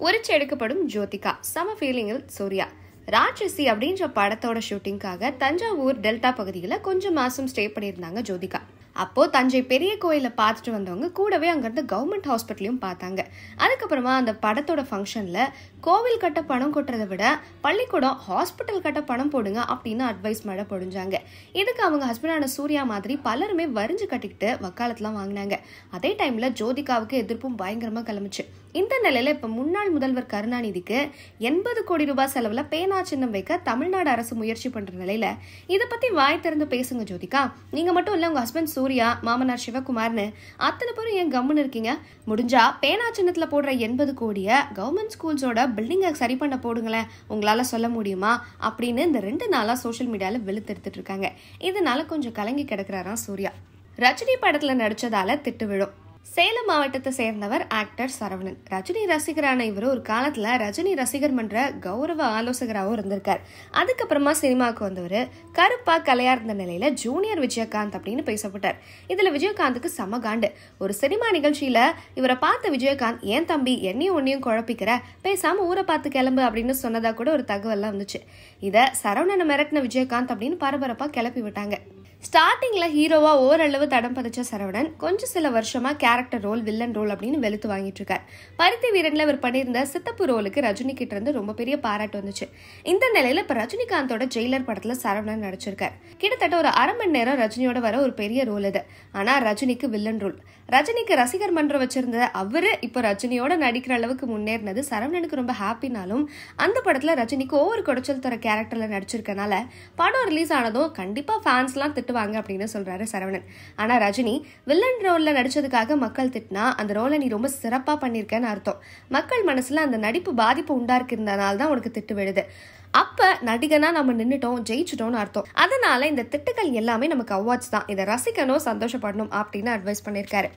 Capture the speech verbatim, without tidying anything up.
உரிச்சு எடுக்கப்படும் ஜோதிகா சம ஃபீலிங்கில் சூர்யா ராட்சசி அப்படின்ற படத்தோட ஷூட்டிங்காக தஞ்சாவூர் டெல்டா பகுதியில் கொஞ்சம் மாசம் ஸ்டே பண்ணியிருந்தாங்க ஜோதிகா. அப்போ தஞ்சை பெரிய கோயில பார்த்துட்டு வந்தவங்க கூடவே அங்கிருந்து கவர்மெண்ட் ஹாஸ்பிட்டலையும் பார்த்தாங்க. அதுக்கப்புறமா அந்த படத்தோட ஃபங்க்ஷன்ல கோவில் கட்ட பணம் கொட்டுறதை விட பள்ளிக்கூடம் ஹாஸ்பிட்டல் கட்ட பணம் போடுங்க அப்படின்னு அட்வைஸ் மழை பொழிஞ்சாங்க. இதுக்கு அவங்க ஹஸ்பண்டான சூர்யா மாதிரி பலருமே வரிஞ்சு கட்டிக்கிட்டு வக்காலத்துலாம் வாங்கினாங்க. அதே டைம்ல ஜோதிகாவுக்கு எதிர்ப்பும் பயங்கரமா கிளம்பிச்சு. இந்த நிலையில இப்ப முன்னாள் முதல்வர் கருணாநிதிக்கு எண்பது கோடி ரூபாய் செலவுல பேனா சின்னம் வைக்க தமிழ்நாடு அரசு முயற்சி பண்ற நிலையில இதை பத்தி வாய் திறந்து பேசுங்க ஜோதிகா. நீங்க மட்டும் இல்ல, உங்க ஹஸ்பண்ட் சூர்யா, மாமனார் சிவகுமார்னு அத்தனை பேரும் ஏன் கம்முன்னு இருக்கீங்க? முடிஞ்சா பேனா சின்னத்துல போடுற எண்பது கோடிய கவர்மெண்ட் ஸ்கூல்ஸோட பில்டிங்கை சரி பண்ண போடுங்களேன், உங்களால சொல்ல முடியுமா அப்படின்னு இந்த ரெண்டு நாளா சோசியல் மீடியால வெளுத்தெடுத்துட்டு இருக்காங்க. இதனால கொஞ்சம் கலங்கி கிடக்குறாராம் சூர்யா. ரஜினி படத்துல நடிச்சதால திட்டு விழும். சேலம் மாவட்டத்தை சேர்ந்தவர் ஆக்டர் சரவணன். ரஜினி ரசிகரான இவர் ஒரு காலத்துல ரஜினி ரசிகர் மன்ற கௌரவ ஆலோசகராகவும் இருந்திருக்கார். அதுக்கப்புறமா சினிமாவுக்கு வந்தவர் கருப்பா கலையா இருந்த நிலையில ஜூனியர் விஜயகாந்த் அப்படின்னு பேசப்பட்டார். இதுல விஜயகாந்துக்கு சம காண்டு. ஒரு சினிமா நிகழ்ச்சியில இவரை பார்த்த விஜயகாந்த், ஏன் தம்பி என்னையும் ஒன்னையும் குழப்பிக்கிற, பேசாம ஊரை பார்த்து கிளம்பு அப்படின்னு சொன்னதா கூட ஒரு தகவல்லாம் வந்துச்சு. இத சரவணனை மிரட்டின விஜயகாந்த் அப்படின்னு பரபரப்பா கிளப்பி விட்டாங்க. ஸ்டார்டிங்ல ஹீரோவா ஓரளவு தடம் பதிச்ச சரவணன் கொஞ்சம் சில வருஷமா கேரக்டர் ரோல், வில்லன் ரோல் அப்படின்னு வெளுத்து வாங்கிட்டு இருக்கார். பருத்தி வீரன்ல அவர் பண்ணியிருந்த சித்தப்பு ரோலுக்கு ரஜினி கிட்ட இருந்து ரொம்ப பெரிய பாராட்டு வந்துச்சு. இந்த நிலையில இப்ப ரஜினிகாந்தோட ஜெயிலர் படத்துல சரவணன் நடிச்சிருக்கார். கிட்டத்தட்ட ஒரு அரை மணி நேரம் ரஜினியோட வர ஒரு பெரிய ரோல் இது. ஆனா ரஜினிக்கு வில்லன் ரோல். ரஜினிக்கு ரசிகர் மன்றம் வச்சிருந்த அவரு இப்ப ரஜினியோட நடிக்கிற அளவுக்கு முன்னேறினது சரவணனுக்கு ரொம்ப ஹாப்பினாலும் அந்த படத்துல ரஜினிக்கு ஓவர் குடைச்சல் தர கேரக்டர்ல நடிச்சிருக்கனால படம் ரிலீஸ் ஆனதும் கண்டிப்பா ஃபேன்ஸ் எல்லாம் திட்டுவாங்க அப்படின்னு சொல்றாரு சரவணன். ஆனா ரஜினி வில்லன் ரோல்ல நடிச்சதுக்காக மக்கள் திட்டினா அந்த ரோலை நீ ரொம்ப சிறப்பா பண்ணிருக்கன்னு அர்த்தம். மக்கள் மனசுல அந்த நடிப்பு பாதிப்பு உண்டாக்கிருந்தனால தான் உனக்கு திட்டு விழுது. அப்ப நடிகனா நம்ம நின்னுட்டோம், ஜெயிச்சுட்டோம்னு அர்த்தம். அதனால இந்த திட்டுகள் எல்லாமே நமக்கு அவார்ட்ஸ் தான், இதை ரசிக்கணும், சந்தோஷப்படணும் அப்படின்னு அட்வைஸ் பண்ணிருக்காரு.